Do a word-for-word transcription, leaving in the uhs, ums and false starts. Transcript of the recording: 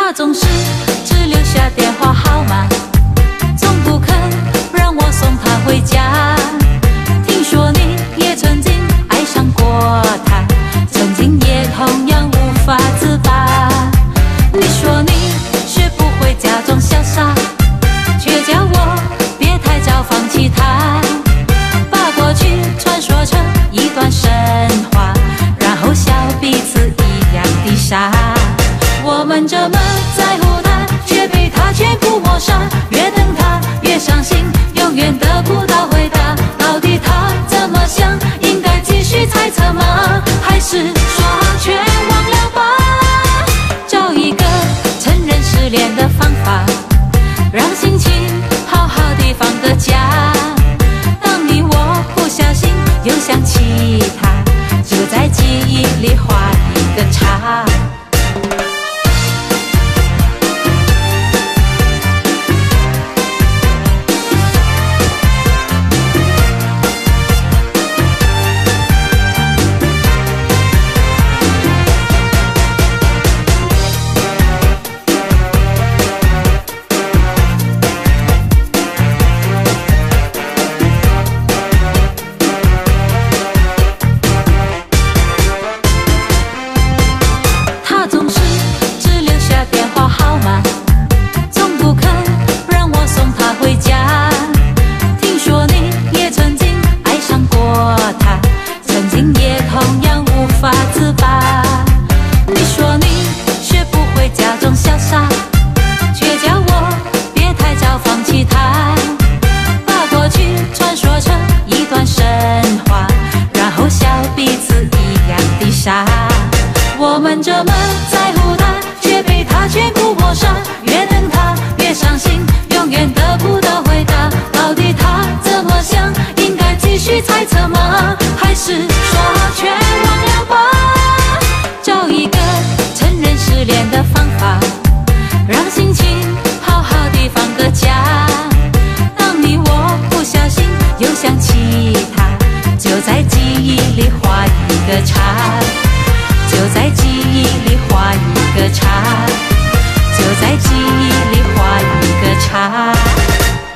他总是只留下电话号码，从不肯让我送他回家。听说你也曾经爱上过他，曾经也同样无法自拔。你说你学不会假装潇洒，却叫我别太早放弃他，把过去传说成一段神话，然后笑彼此一样的傻。我们这么在乎他，却被他全部抹杀。越等他越伤心，永远得不到回答。到底他怎么想？应该继续猜测吗？还是说全忘了吧？找一个承认失恋的方法，让心情好好地放个假。当你我不小心又想起他，就在记忆里画一个叉。我们这么在乎他，却被他全部抹杀。越等他越伤心，永远得不到回答。到底他怎么想？应该继续猜测吗？还是说全忘了吧？找一个承认失恋的方法，让心情好好地放个假。当你我不小心又想起他，就在记忆里画一个叉。就在记忆里画一个叉，就在记忆里画一个叉。